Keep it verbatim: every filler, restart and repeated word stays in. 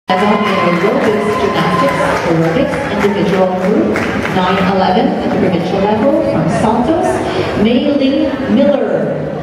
Level in aerobics, gymnastics, aerobics, individual group, nine eleven at the provincial level from Santos, Mei Lee Miller.